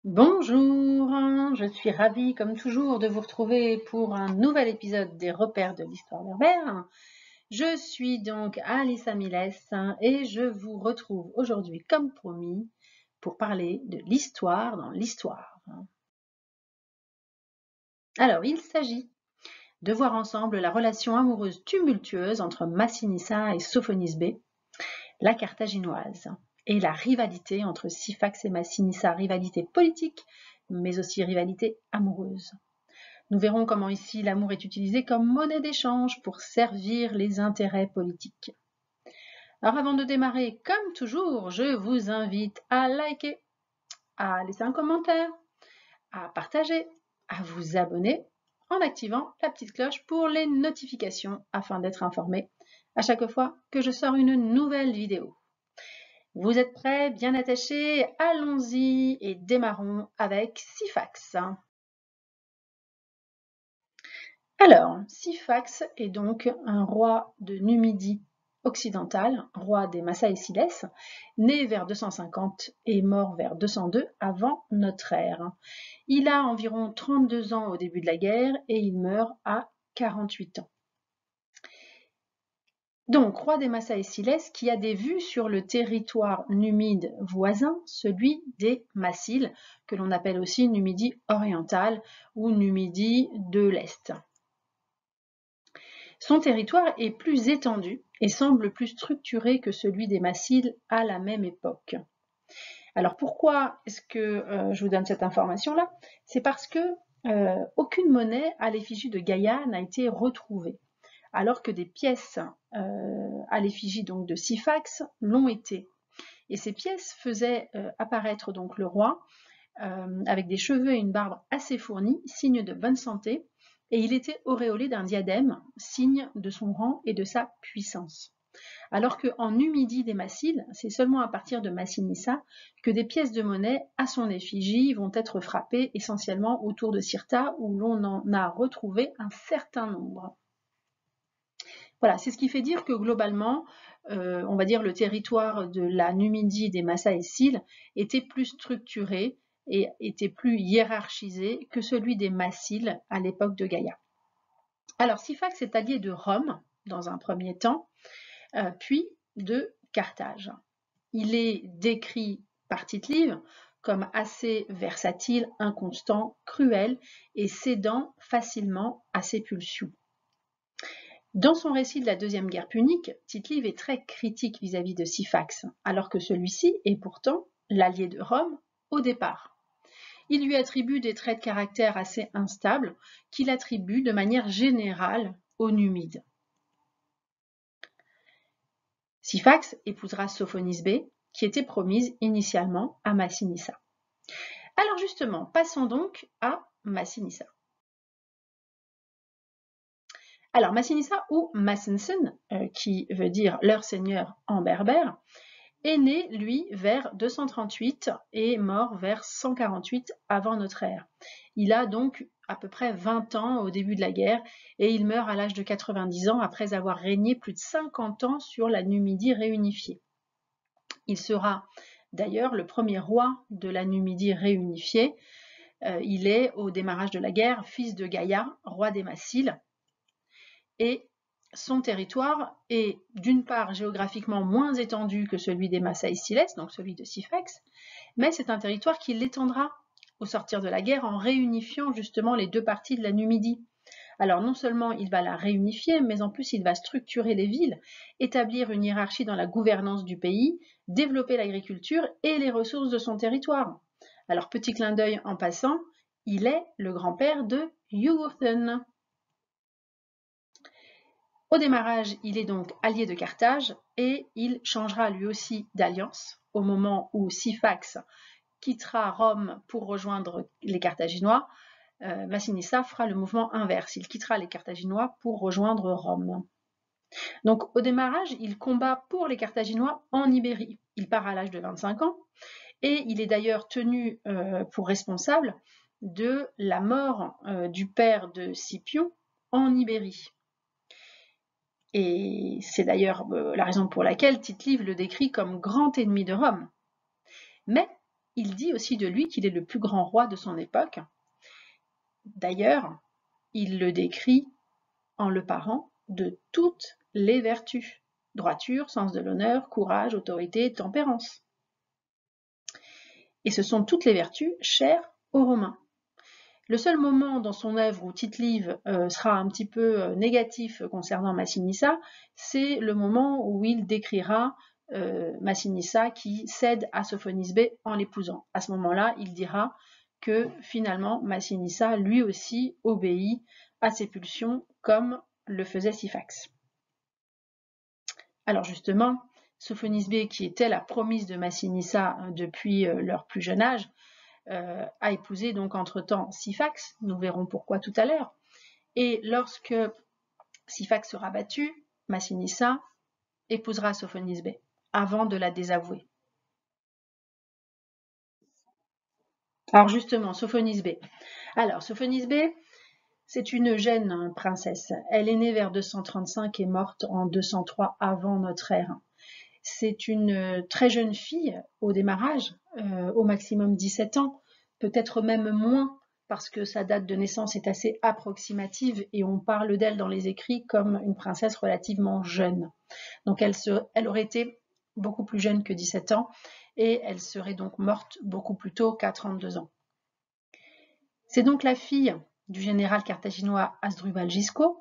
Bonjour, je suis ravie comme toujours de vous retrouver pour un nouvel épisode des repères de l'histoire berbère. Je suis donc Alissa Miles et je vous retrouve aujourd'hui comme promis pour parler de l'histoire dans l'histoire. Alors il s'agit de voir ensemble la relation amoureuse tumultueuse entre Massinissa et Sophonisbé, la carthaginoise, et la rivalité entre Syphax et Massinissa, rivalité politique mais aussi rivalité amoureuse. Nous verrons comment ici l'amour est utilisé comme monnaie d'échange pour servir les intérêts politiques. Alors avant de démarrer, comme toujours, je vous invite à liker, à laisser un commentaire, à partager, à vous abonner en activant la petite cloche pour les notifications afin d'être informé à chaque fois que je sors une nouvelle vidéo. Vous êtes prêts, bien attachés? Allons-y et démarrons avec Syphax. Alors, Syphax est donc un roi de Numidie occidentale, roi des Massaéciles, né vers 250 et mort vers 202 avant notre ère. Il a environ 32 ans au début de la guerre et il meurt à 48 ans. Donc, roi des Massaéciles qui a des vues sur le territoire numide voisin, celui des Massiles, que l'on appelle aussi Numidie orientale ou Numidie de l'Est. Son territoire est plus étendu et semble plus structuré que celui des Massiles à la même époque. Alors pourquoi est-ce que je vous donne cette information-là? C'est parce que aucune monnaie à l'effigie de Gaïa n'a été retrouvée, alors que des pièces à l'effigie donc de Syphax l'ont été. Et ces pièces faisaient apparaître donc le roi avec des cheveux et une barbe assez fournis, signe de bonne santé, et il était auréolé d'un diadème, signe de son rang et de sa puissance. Alors qu'en Numidie des Massiles, c'est seulement à partir de Massinissa que des pièces de monnaie à son effigie vont être frappées, essentiellement autour de Cirta, où l'on en a retrouvé un certain nombre. Voilà, c'est ce qui fait dire que globalement, on va dire le territoire de la Numidie des Massaéciles était plus structuré et était plus hiérarchisé que celui des Massiles à l'époque de Gaïa. Alors Syphax est allié de Rome dans un premier temps, puis de Carthage. Il est décrit par Tite-Live comme assez versatile, inconstant, cruel et cédant facilement à ses pulsions. Dans son récit de la Deuxième Guerre punique, Tite-Live est très critique vis-à-vis de Syphax, alors que celui-ci est pourtant l'allié de Rome au départ. Il lui attribue des traits de caractère assez instables qu'il attribue de manière générale aux Numides. Syphax épousera Sophonisbé, qui était promise initialement à Massinissa. Alors justement, passons donc à Massinissa. Alors Massinissa ou Massinsen, qui veut dire leur seigneur en berbère, est né, lui, vers 238 et mort vers 148 avant notre ère. Il a donc à peu près 20 ans au début de la guerre et il meurt à l'âge de 90 ans après avoir régné plus de 50 ans sur la Numidie réunifiée. Il sera d'ailleurs le premier roi de la Numidie réunifiée. Il est, au démarrage de la guerre, fils de Gaïa, roi des Massiles, et son territoire est d'une part géographiquement moins étendu que celui des Massaéciles, donc celui de Syphax, mais c'est un territoire qui l'étendra au sortir de la guerre en réunifiant justement les deux parties de la Numidie. Alors non seulement il va la réunifier, mais en plus il va structurer les villes, établir une hiérarchie dans la gouvernance du pays, développer l'agriculture et les ressources de son territoire. Alors petit clin d'œil en passant, il est le grand-père de Jugurthen. Au démarrage, il est donc allié de Carthage et il changera lui aussi d'alliance au moment où Syphax quittera Rome pour rejoindre les Carthaginois. Massinissa fera le mouvement inverse, il quittera les Carthaginois pour rejoindre Rome. Donc au démarrage, il combat pour les Carthaginois en Ibérie. Il part à l'âge de 25 ans et il est d'ailleurs tenu pour responsable de la mort du père de Scipion en Ibérie. Et c'est d'ailleurs la raison pour laquelle Tite-Live le décrit comme grand ennemi de Rome. Mais il dit aussi de lui qu'il est le plus grand roi de son époque. D'ailleurs, il le décrit en le parant de toutes les vertus: droiture, sens de l'honneur, courage, autorité, tempérance. Et ce sont toutes les vertus chères aux Romains. Le seul moment dans son œuvre où Tite-Live sera un petit peu négatif concernant Massinissa, c'est le moment où il décrira Massinissa qui cède à Sophonisbé en l'épousant. À ce moment-là, il dira que finalement Massinissa lui aussi obéit à ses pulsions comme le faisait Syphax. Alors justement, Sophonisbé, qui était la promise de Massinissa depuis leur plus jeune âge, a épousé donc entre-temps Syphax, nous verrons pourquoi tout à l'heure. Et lorsque Syphax sera battu, Massinissa épousera Sophonisbé avant de la désavouer. Alors justement, Sophonisbé. Alors Sophonisbé, c'est une jeune princesse. Elle est née vers 235 et morte en 203 avant notre ère. C'est une très jeune fille au démarrage, au maximum 17 ans, peut-être même moins, parce que sa date de naissance est assez approximative et on parle d'elle dans les écrits comme une princesse relativement jeune. Donc elle aurait été beaucoup plus jeune que 17 ans et elle serait donc morte beaucoup plus tôt qu'à 32 ans. C'est donc la fille du général carthaginois Hasdrubal Gisco.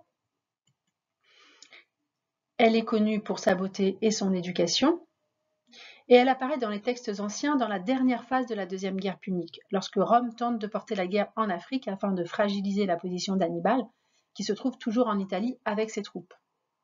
Elle est connue pour sa beauté et son éducation. Et elle apparaît dans les textes anciens dans la dernière phase de la Deuxième Guerre punique, lorsque Rome tente de porter la guerre en Afrique afin de fragiliser la position d'Hannibal, qui se trouve toujours en Italie avec ses troupes.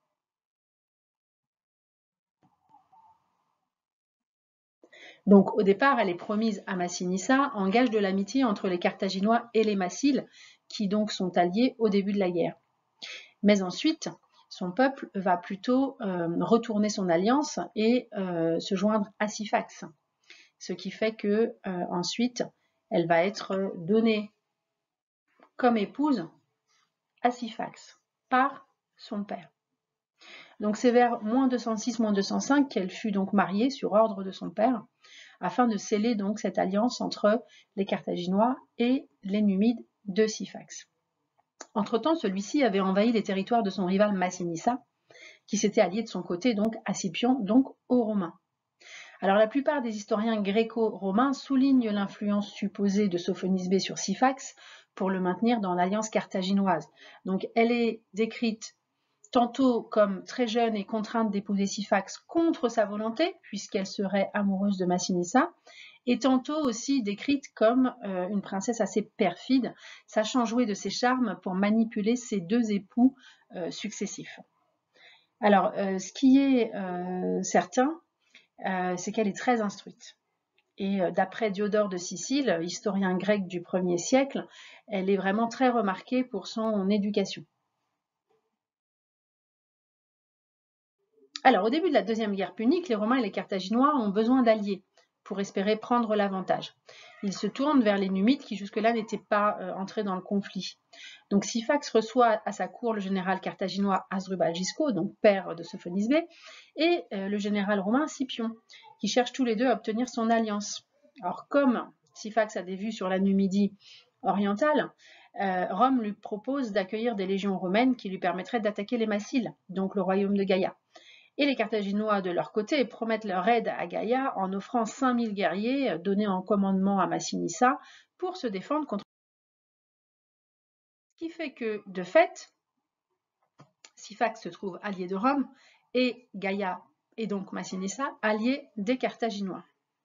Donc au départ, elle est promise à Massinissa en gage de l'amitié entre les Carthaginois et les Massiles, qui donc sont alliés au début de la guerre. Mais ensuite, son peuple va plutôt retourner son alliance et se joindre à Syphax. Ce qui fait que ensuite, elle va être donnée comme épouse à Syphax par son père. Donc c'est vers -206-205 qu'elle fut donc mariée sur ordre de son père, afin de sceller donc cette alliance entre les Carthaginois et les Numides de Syphax. Entre-temps, celui-ci avait envahi les territoires de son rival Massinissa, qui s'était allié de son côté donc à Scipion, donc aux Romains. Alors la plupart des historiens gréco-romains soulignent l'influence supposée de Sophonisbé sur Syphax pour le maintenir dans l'alliance carthaginoise. Donc elle est décrite tantôt comme très jeune et contrainte d'épouser Syphax contre sa volonté, puisqu'elle serait amoureuse de Massinissa, et tantôt aussi décrite comme une princesse assez perfide, sachant jouer de ses charmes pour manipuler ses deux époux successifs. Alors, ce qui est certain, c'est qu'elle est très instruite. Et d'après Diodore de Sicile, historien grec du 1er siècle, elle est vraiment très remarquée pour son éducation. Alors, au début de la Deuxième Guerre punique, les Romains et les Carthaginois ont besoin d'alliés pour espérer prendre l'avantage. Ils se tournent vers les Numides qui jusque-là n'étaient pas entrés dans le conflit. Donc Syphax reçoit à sa cour le général carthaginois Hasdrubal Gisco, donc père de Sophonisbé, et le général romain Scipion, qui cherchent tous les deux à obtenir son alliance. Alors comme Syphax a des vues sur la Numidie orientale, Rome lui propose d'accueillir des légions romaines qui lui permettraient d'attaquer les Massiles, donc le royaume de Gaïa. Et les Carthaginois, de leur côté, promettent leur aide à Gaïa en offrant 5000 guerriers donnés en commandement à Massinissa pour se défendre contre. Ce qui fait que, de fait, Syphax se trouve allié de Rome et Gaïa et donc Massinissa alliés des Carthaginois.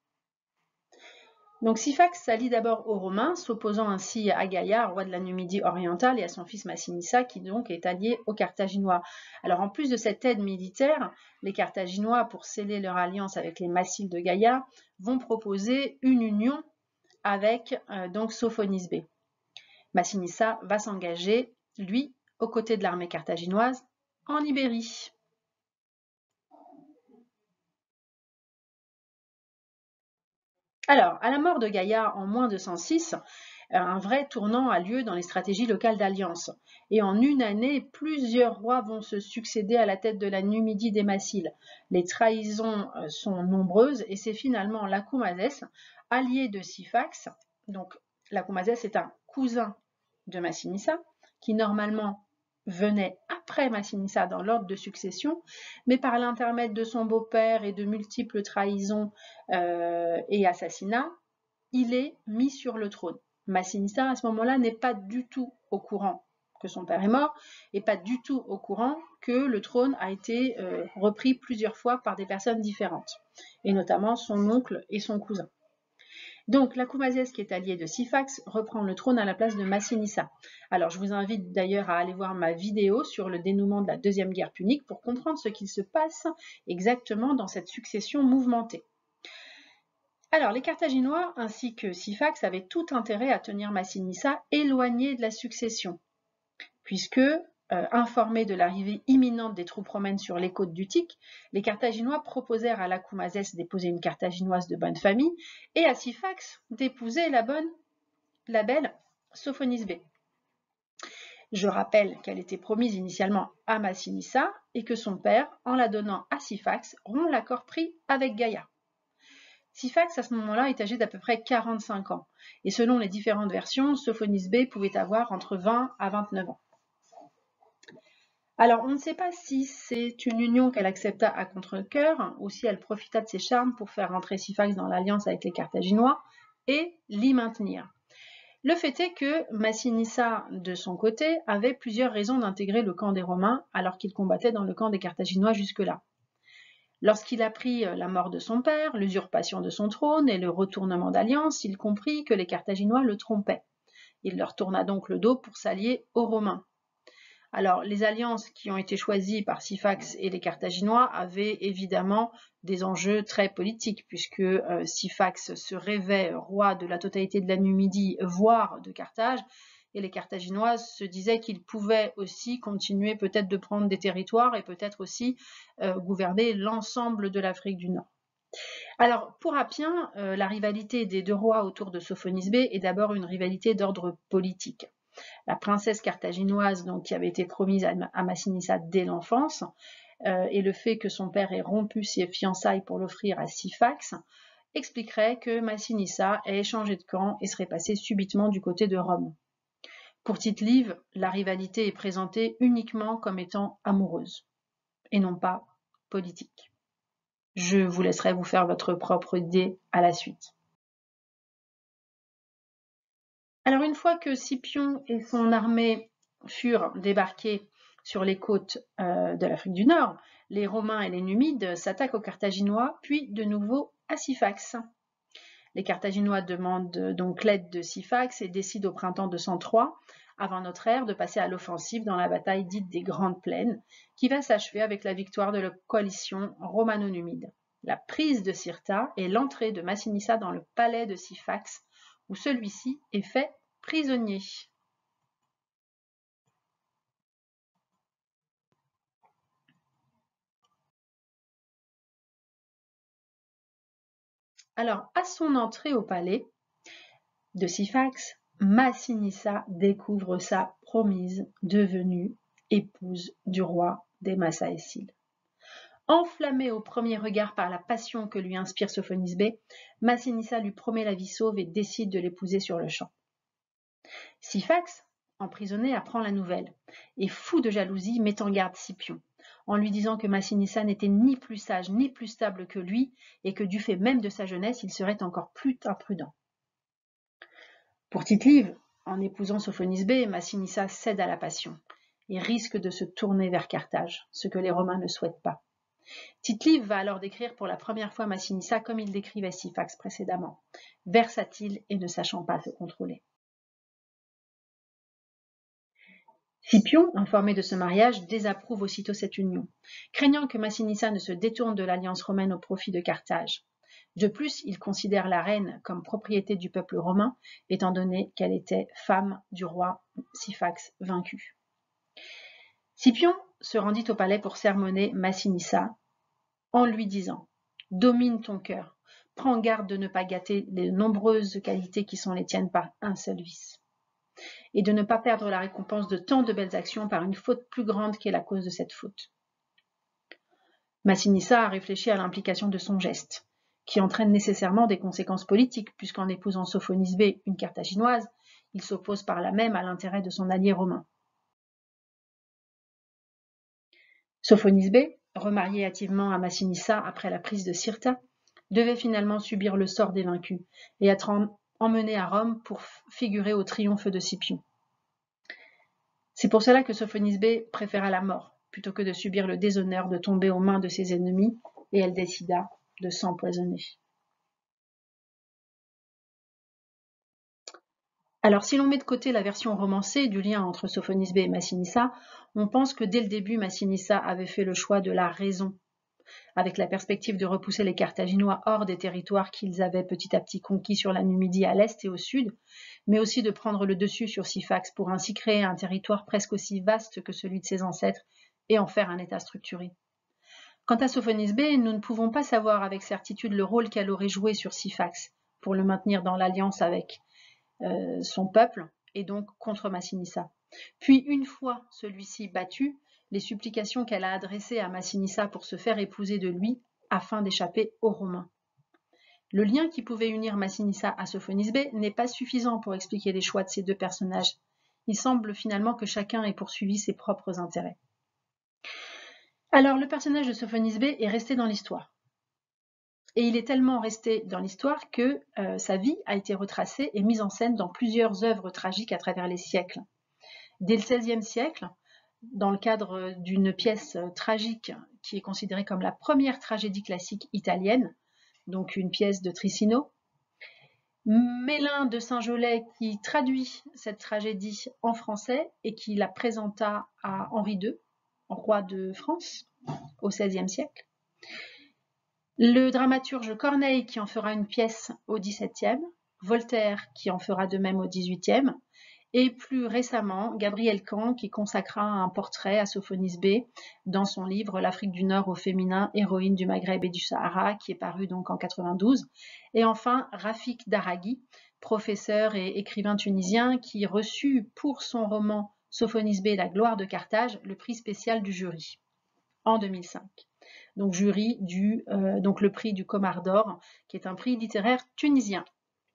Donc Syphax s'allie d'abord aux Romains, s'opposant ainsi à Gaïa, roi de la Numidie orientale, et à son fils Massinissa, qui donc est allié aux Carthaginois. Alors en plus de cette aide militaire, les Carthaginois, pour sceller leur alliance avec les Massiles de Gaïa, vont proposer une union avec donc Sophonisbé. Massinissa va s'engager, lui, aux côtés de l'armée carthaginoise, en Ibérie. Alors, à la mort de Gaïa en -206, Un vrai tournant a lieu dans les stratégies locales d'alliance. Et en une année, plusieurs rois vont se succéder à la tête de la Numidie des Massiles. Les trahisons sont nombreuses et c'est finalement Lacoumazès, allié de Syphax. Donc Lacoumazès est un cousin de Massinissa, qui normalement venait après Massinissa dans l'ordre de succession, mais par l'intermède de son beau-père et de multiples trahisons et assassinats, il est mis sur le trône. Massinissa, à ce moment-là, n'est pas du tout au courant que son père est mort et pas du tout au courant que le trône a été repris plusieurs fois par des personnes différentes, et notamment son oncle et son cousin. Donc, Lacoumazès, qui est allié de Syphax, reprend le trône à la place de Massinissa. Alors, je vous invite d'ailleurs à aller voir ma vidéo sur le dénouement de la Deuxième Guerre punique pour comprendre ce qu'il se passe exactement dans cette succession mouvementée. Alors, les Carthaginois ainsi que Syphax avaient tout intérêt à tenir Massinissa éloigné de la succession, puisque, informés de l'arrivée imminente des troupes romaines sur les côtes d'Utique, les Carthaginois proposèrent à Lacoumazès d'épouser une Carthaginoise de bonne famille et à Syphax d'épouser la belle Sophonisbé. Je rappelle qu'elle était promise initialement à Massinissa et que son père, en la donnant à Syphax, rompt l'accord pris avec Gaïa. Syphax, à ce moment-là, est âgé d'à peu près 45 ans, et selon les différentes versions, Sophonisbé pouvait avoir entre 20 à 29 ans. Alors, on ne sait pas si c'est une union qu'elle accepta à contre-cœur ou si elle profita de ses charmes pour faire rentrer Syphax dans l'alliance avec les Carthaginois et l'y maintenir. Le fait est que Massinissa, de son côté, avait plusieurs raisons d'intégrer le camp des Romains alors qu'il combattait dans le camp des Carthaginois jusque-là. Lorsqu'il apprit la mort de son père, l'usurpation de son trône et le retournement d'alliance, il comprit que les Carthaginois le trompaient. Il leur tourna donc le dos pour s'allier aux Romains. Alors, les alliances qui ont été choisies par Syphax et les Carthaginois avaient évidemment des enjeux très politiques, puisque Syphax se rêvait roi de la totalité de la Numidie, voire de Carthage, et les Carthaginois se disaient qu'ils pouvaient aussi continuer peut-être de prendre des territoires et peut-être aussi gouverner l'ensemble de l'Afrique du Nord. Alors, pour Appien, la rivalité des deux rois autour de Sophonisbé est d'abord une rivalité d'ordre politique. La princesse carthaginoise, donc, qui avait été promise à Massinissa dès l'enfance, et le fait que son père ait rompu ses fiançailles pour l'offrir à Syphax, expliquerait que Massinissa ait changé de camp et serait passé subitement du côté de Rome. Pour Tite-Live, la rivalité est présentée uniquement comme étant amoureuse, et non pas politique. Je vous laisserai vous faire votre propre idée à la suite. Alors, une fois que Scipion et son armée furent débarqués sur les côtes de l'Afrique du Nord, les Romains et les Numides s'attaquent aux Carthaginois, puis de nouveau à Syphax. Les Carthaginois demandent donc l'aide de Syphax et décident au printemps 203, avant notre ère, de passer à l'offensive dans la bataille dite des Grandes Plaines, qui va s'achever avec la victoire de la coalition romano-numide, la prise de Cirta et l'entrée de Massinissa dans le palais de Syphax, où celui-ci est fait prisonnier. Alors, à son entrée au palais de Syphax, Massinissa découvre sa promise devenue épouse du roi des Massaéciles. Enflammé au premier regard par la passion que lui inspire Sophonisbé, Massinissa lui promet la vie sauve et décide de l'épouser sur le champ. Syphax, emprisonné, apprend la nouvelle et, fou de jalousie, met en garde Scipion, en lui disant que Massinissa n'était ni plus sage ni plus stable que lui et que du fait même de sa jeunesse, il serait encore plus imprudent. Pour Tite-Live, en épousant Sophonisbé, Massinissa cède à la passion et risque de se tourner vers Carthage, ce que les Romains ne souhaitent pas. Tite-Live va alors décrire pour la première fois Massinissa comme il décrivait Syphax précédemment, versatile et ne sachant pas se contrôler. Scipion, informé de ce mariage, désapprouve aussitôt cette union, craignant que Massinissa ne se détourne de l'alliance romaine au profit de Carthage. De plus, il considère la reine comme propriété du peuple romain, étant donné qu'elle était femme du roi Syphax vaincu. Scipion se rendit au palais pour sermonner Massinissa en lui disant « Domine ton cœur, prends garde de ne pas gâter les nombreuses qualités qui sont les tiennes par un seul vice, et de ne pas perdre la récompense de tant de belles actions par une faute plus grande qui est la cause de cette faute. Massinissa a réfléchi à l'implication de son geste, qui entraîne nécessairement des conséquences politiques, puisqu'en épousant Sophonisbé, une Carthaginoise, il s'oppose par là même à l'intérêt de son allié romain. Sophonisbé, remarié hâtivement à Massinissa après la prise de Cirta, devait finalement subir le sort des vaincus et être emmené à Rome pour figurer au triomphe de Scipion. C'est pour cela que Sophonisbé préféra la mort, plutôt que de subir le déshonneur de tomber aux mains de ses ennemis, et elle décida de s'empoisonner. Alors, si l'on met de côté la version romancée du lien entre Sophonisbé et Massinissa, on pense que dès le début, Massinissa avait fait le choix de la raison, avec la perspective de repousser les Carthaginois hors des territoires qu'ils avaient petit à petit conquis sur la Numidie à l'est et au sud, mais aussi de prendre le dessus sur Syphax pour ainsi créer un territoire presque aussi vaste que celui de ses ancêtres et en faire un État structuré. Quant à Sophonisbé, nous ne pouvons pas savoir avec certitude le rôle qu'elle aurait joué sur Syphax pour le maintenir dans l'alliance avec son peuple et donc contre Massinissa. Puis, une fois celui-ci battu, les supplications qu'elle a adressées à Massinissa pour se faire épouser de lui afin d'échapper aux Romains. Le lien qui pouvait unir Massinissa à Sophonisbé n'est pas suffisant pour expliquer les choix de ces deux personnages. Il semble finalement que chacun ait poursuivi ses propres intérêts. Alors, le personnage de Sophonisbé est resté dans l'histoire. Et il est tellement resté dans l'histoire que sa vie a été retracée et mise en scène dans plusieurs œuvres tragiques à travers les siècles. Dès le XVIe siècle, dans le cadre d'une pièce tragique qui est considérée comme la première tragédie classique italienne, donc une pièce de Trissino, Mélin de Saint-Gelais qui traduit cette tragédie en français et qui la présenta à Henri II, roi de France, au XVIe siècle. Le dramaturge Corneille qui en fera une pièce au XVIIe, Voltaire qui en fera de même au XVIIIe, et plus récemment Gabriel Caen qui consacra un portrait à Sophonisbé dans son livre L'Afrique du Nord au féminin, héroïne du Maghreb et du Sahara, qui est paru donc en 92. Et enfin Rafik Daraghi, professeur et écrivain tunisien qui reçut pour son roman Sophonisbé, la gloire de Carthage, le prix spécial du jury en 2005. Donc jury donc le prix du Comar d'Or, qui est un prix littéraire tunisien.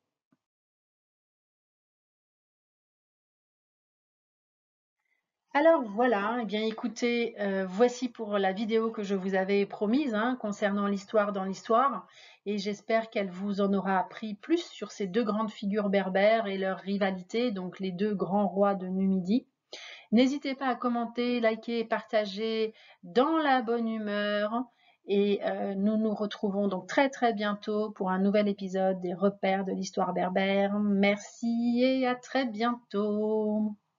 Alors voilà, eh bien écoutez, voici pour la vidéo que je vous avais promise concernant l'histoire dans l'histoire, et j'espère qu'elle vous en aura appris plus sur ces deux grandes figures berbères et leur rivalité, donc les deux grands rois de Numidie. N'hésitez pas à commenter, liker, partager dans la bonne humeur. Et nous nous retrouvons donc très très bientôt pour un nouvel épisode des repères de l'histoire berbère. Merci et à très bientôt.